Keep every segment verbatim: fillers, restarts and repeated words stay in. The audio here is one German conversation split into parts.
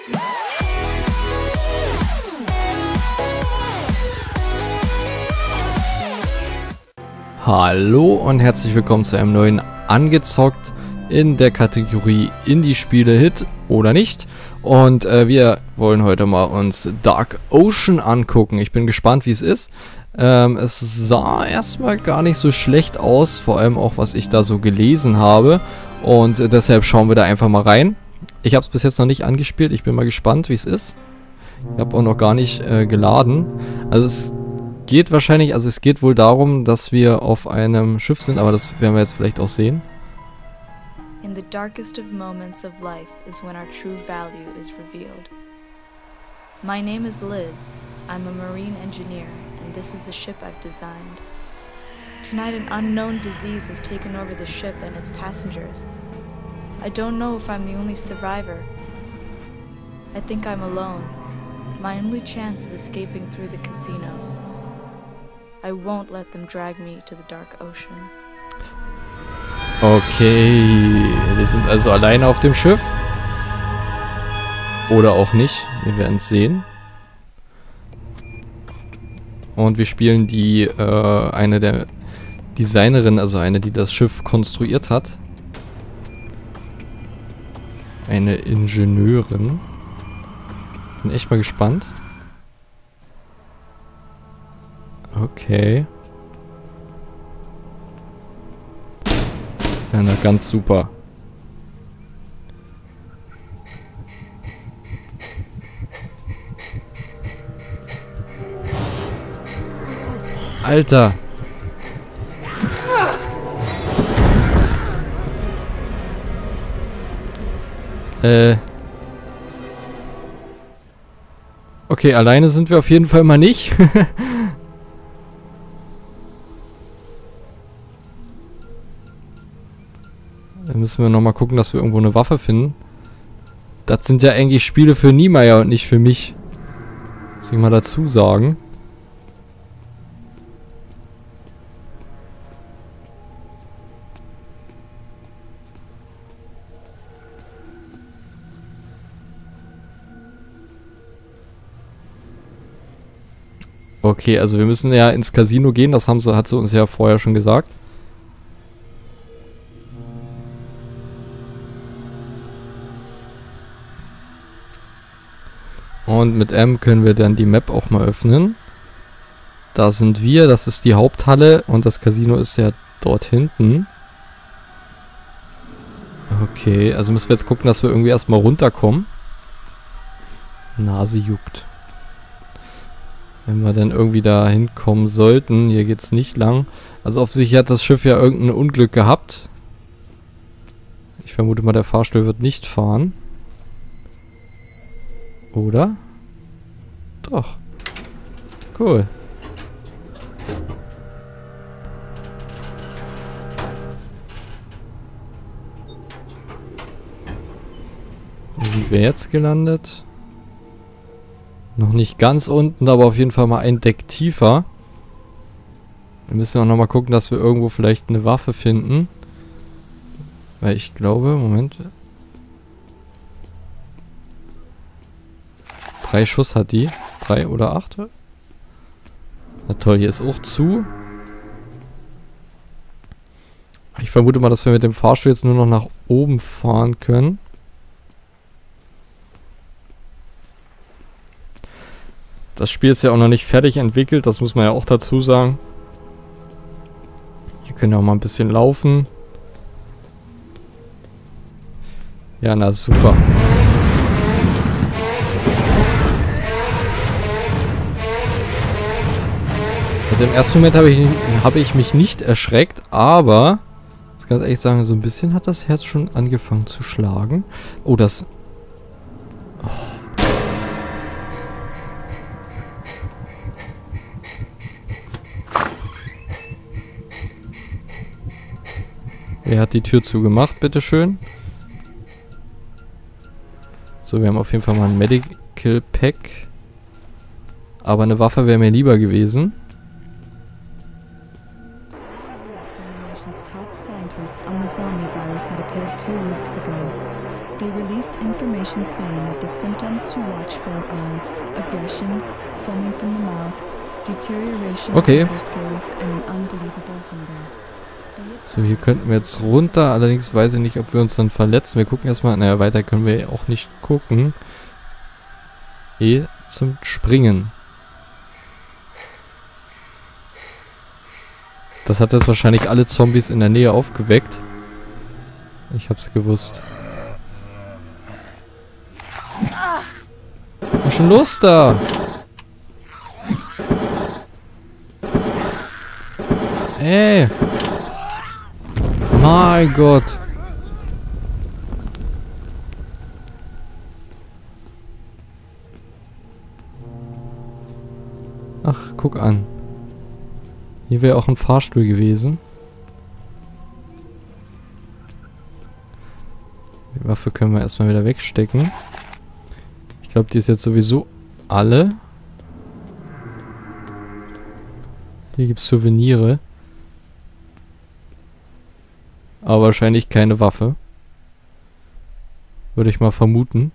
Hallo und herzlich willkommen zu einem neuen Angezockt in der Kategorie Indie-Spiele Hit oder nicht. Und äh, wir wollen heute mal uns Dark Ocean angucken. Ich bin gespannt, wie es ist. Ähm, es sah erstmal gar nicht so schlecht aus, vor allem auch, was ich da so gelesen habe. Und äh, deshalb schauen wir da einfach mal rein. Ich habe es bis jetzt noch nicht angespielt. Ich bin mal gespannt, wie es ist. Ich habe auch noch gar nicht äh, geladen. Also es geht wahrscheinlich, also es geht wohl darum, dass wir auf einem Schiff sind, aber das werden wir jetzt vielleicht auch sehen. In the darkest of moments of life is when our true value is revealed. My name is Liz. I'm a marine engineer, and this is the ship I've designed. Tonight an unknown disease has taken over the ship and its passengers. I don't know if I'm the only survivor. I think I'm alone. My only chance is escaping through the casino. I won't let them drag me to the dark ocean. Okay, wir sind also alleine auf dem Schiff. Oder auch nicht, wir werden es sehen. Und wir spielen die, äh, eine der Designerinnen, also eine, die das Schiff konstruiert hat. Eine Ingenieurin. Bin echt mal gespannt. Okay. Ja, na ganz super. Alter. Äh. Okay, alleine sind wir auf jeden Fall mal nicht. Dann müssen wir nochmal gucken, dass wir irgendwo eine Waffe finden. Das sind ja eigentlich Spiele für Niemeyer und nicht für mich. Muss ich mal dazu sagen. Okay, also wir müssen ja ins Casino gehen. Das haben sie, hat sie uns ja vorher schon gesagt. Und mit M können wir dann die Map auch mal öffnen. Da sind wir, das ist die Haupthalle und das Casino ist ja dort hinten. Okay, also müssen wir jetzt gucken, dass wir irgendwie erstmal runterkommen. Nase juckt. Wenn wir dann irgendwie da hinkommen sollten, hier geht's nicht lang. Also offensichtlich hat das Schiff ja irgendein Unglück gehabt. Ich vermute mal, der Fahrstuhl wird nicht fahren. Oder? Doch. Cool. Wo sind wir jetzt gelandet? Noch nicht ganz unten, aber auf jeden Fall mal ein Deck tiefer. Wir müssen auch nochmal gucken, dass wir irgendwo vielleicht eine Waffe finden. Weil ich glaube, Moment... Drei Schuss hat die. Drei oder acht. Na toll, hier ist auch zu. Ich vermute mal, dass wir mit dem Fahrstuhl jetzt nur noch nach oben fahren können. Das Spiel ist ja auch noch nicht fertig entwickelt, das muss man ja auch dazu sagen. Hier können wir auch mal ein bisschen laufen. Ja, na super. Also im ersten Moment habe ich, hab ich mich nicht erschreckt, aber ich muss ganz ehrlich sagen, so ein bisschen hat das Herz schon angefangen zu schlagen. Oh, das... Oh. Wer hat die Tür zugemacht, bitteschön? So, wir haben auf jeden Fall mal ein Medical Pack. Aber eine Waffe wäre mir lieber gewesen. On the zombie virus that appeared two weeks ago. They released information saying that the symptoms to watch for are aggression, foaming from the mouth, deterioration Okay. of motor skills, and an unbelievable hunger. So, hier könnten wir jetzt runter. Allerdings weiß ich nicht, ob wir uns dann verletzen. Wir gucken erstmal. Naja, weiter können wir auch nicht gucken. E zum Springen. Das hat jetzt wahrscheinlich alle Zombies in der Nähe aufgeweckt. Ich hab's gewusst. Was ist denn los da? Ey! Mein Gott! Ach, guck an. Hier wäre auch ein Fahrstuhl gewesen. Die Waffe können wir erstmal wieder wegstecken. Ich glaube, die ist jetzt sowieso alle. Hier gibt es Souvenire. Aber wahrscheinlich keine Waffe. Würde ich mal vermuten.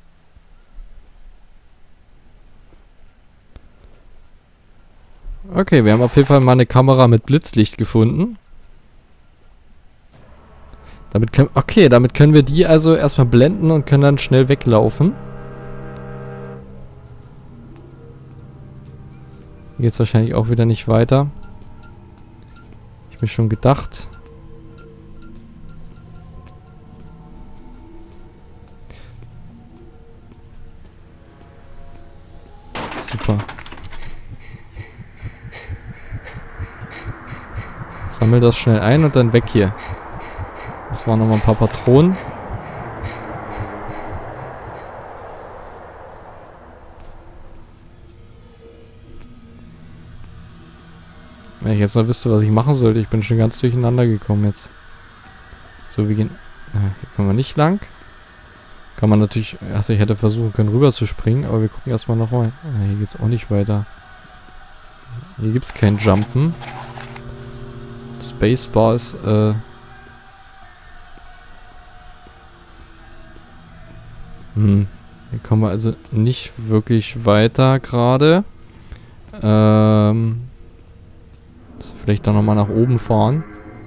Okay, wir haben auf jeden Fall mal eine Kamera mit Blitzlicht gefunden. Damit können, okay, damit können wir die also erstmal blenden und können dann schnell weglaufen. Hier geht es wahrscheinlich auch wieder nicht weiter. Ich hab mir schon gedacht. Super. Sammel das schnell ein und dann weg hier. Das waren nochmal ein paar Patronen. Wenn ich jetzt noch wüsste, was ich machen sollte, ich bin schon ganz durcheinander gekommen jetzt. So, wir gehen... Äh, hier können wir nicht lang. Kann man natürlich... Achso, ich hätte versuchen können, rüber zu springen, aber wir gucken erstmal nochmal. Ah, hier geht's auch nicht weiter. Hier gibt's kein Jumpen. Spacebar ist, äh... Hm. Hier kommen wir also nicht wirklich weiter gerade. Ähm... Vielleicht dann nochmal nach oben fahren.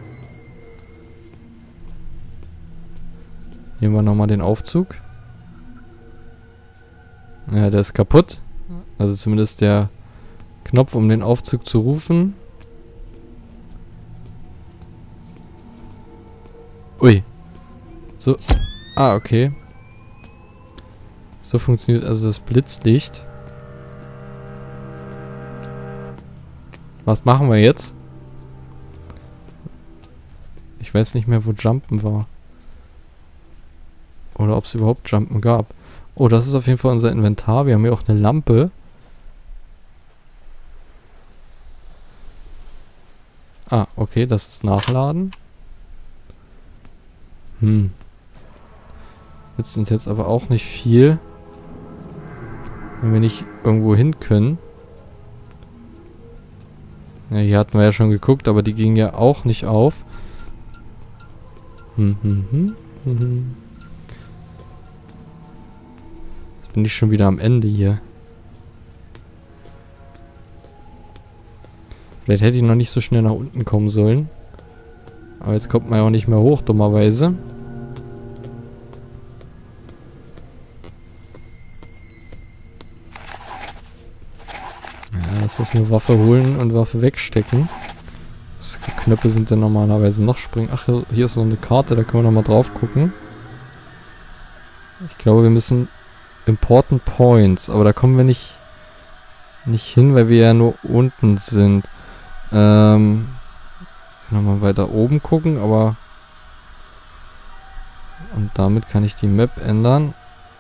Nehmen wir nochmal den Aufzug. Ja, der ist kaputt. Also zumindest der Knopf, um den Aufzug zu rufen. Ui. So. Ah, okay. So funktioniert also das Blitzlicht. Was machen wir jetzt? Ich weiß nicht mehr, wo Jumpen war. Oder ob es überhaupt Jumpen gab. Oh, das ist auf jeden Fall unser Inventar. Wir haben hier auch eine Lampe. Ah, okay, das ist Nachladen. Hm. Nützt uns jetzt aber auch nicht viel. Wenn wir nicht irgendwo hin können. Ja, hier hatten wir ja schon geguckt, aber die gingen ja auch nicht auf. Hm, hm, hm, hm, hm. Jetzt bin ich schon wieder am Ende hier. Vielleicht hätte ich noch nicht so schnell nach unten kommen sollen. Aber jetzt kommt man ja auch nicht mehr hoch, dummerweise. Ja, das ist nur Waffe holen und Waffe wegstecken. Das Knöpfe sind dann normalerweise noch springen. Ach, hier ist so eine Karte, da können wir nochmal drauf gucken. Ich glaube, wir müssen Important Points, aber da kommen wir nicht, nicht hin, weil wir ja nur unten sind. Ähm, können wir mal weiter oben gucken, aber und damit kann ich die Map ändern.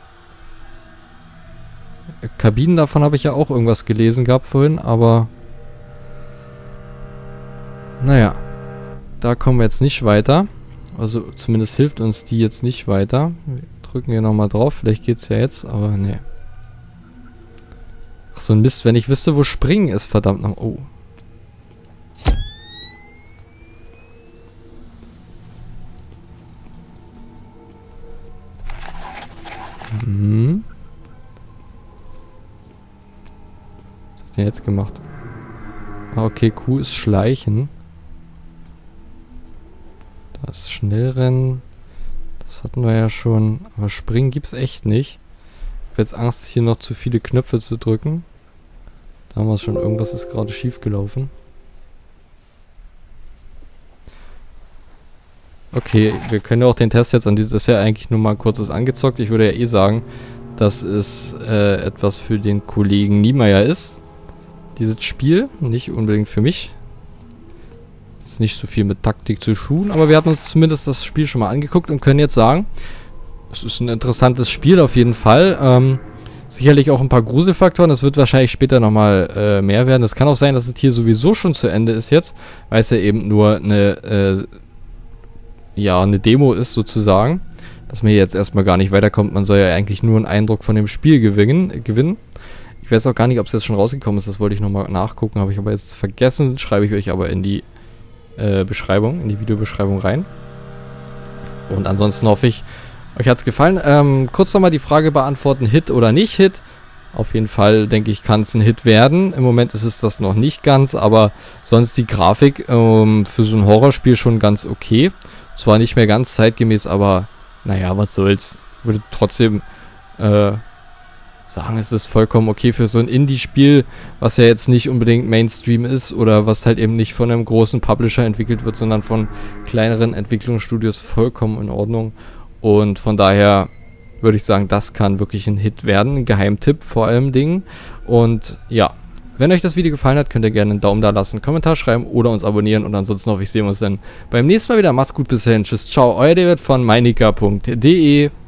Kabinen, davon habe ich ja auch irgendwas gelesen gehabt vorhin, aber naja, da kommen wir jetzt nicht weiter. Also zumindest hilft uns die jetzt nicht weiter. Wir drücken hier nochmal drauf, vielleicht geht's ja jetzt, aber nee. Ach so ein Mist, wenn ich wüsste, wo Springen ist, verdammt noch. Oh. Mhm. Was hat er jetzt gemacht? Ah, okay, Q ist Schleichen. Da ist Schnellrennen. Das hatten wir ja schon. Aber Springen gibt's echt nicht. Ich habe jetzt Angst, hier noch zu viele Knöpfe zu drücken. Da haben wir schon, irgendwas ist gerade schief gelaufen. Okay, wir können ja auch den Test jetzt an dieses, das ist ja eigentlich nur mal ein kurzes angezockt. Ich würde ja eh sagen, dass es äh, etwas für den Kollegen Niemeyer ist. Dieses Spiel, nicht unbedingt für mich. Ist nicht so viel mit Taktik zu tun, aber wir hatten uns zumindest das Spiel schon mal angeguckt und können jetzt sagen, es ist ein interessantes Spiel auf jeden Fall. Ähm, sicherlich auch ein paar Gruselfaktoren, das wird wahrscheinlich später nochmal äh, mehr werden. Es kann auch sein, dass es hier sowieso schon zu Ende ist jetzt, weil es ja eben nur eine, äh, ja, eine Demo ist sozusagen. Dass man hier jetzt erstmal gar nicht weiterkommt, man soll ja eigentlich nur einen Eindruck von dem Spiel gewinnen. Äh, gewinnen. Ich weiß auch gar nicht, ob es jetzt schon rausgekommen ist, das wollte ich nochmal nachgucken, habe ich aber jetzt vergessen, schreibe ich euch aber in die äh, Beschreibung, in die Videobeschreibung rein. Und ansonsten hoffe ich, euch hat es gefallen. Ähm, kurz nochmal die Frage beantworten, Hit oder nicht Hit. Auf jeden Fall, denke ich, kann es ein Hit werden. Im Moment ist es das noch nicht ganz, aber sonst die Grafik ähm, für so ein Horrorspiel schon ganz okay. Zwar nicht mehr ganz zeitgemäß, aber naja, was soll's. Würde trotzdem äh, sagen, es ist vollkommen okay für so ein Indie-Spiel, was ja jetzt nicht unbedingt Mainstream ist oder was halt eben nicht von einem großen Publisher entwickelt wird, sondern von kleineren Entwicklungsstudios, vollkommen in Ordnung. Und von daher würde ich sagen, das kann wirklich ein Hit werden, ein Geheimtipp vor allem Dingen. Und ja, wenn euch das Video gefallen hat, könnt ihr gerne einen Daumen da lassen, einen Kommentar schreiben oder uns abonnieren. Und ansonsten hoffe ich, sehen wir uns dann beim nächsten Mal wieder. Macht's gut, bis dahin. Tschüss, ciao, euer David von meinika punkt de.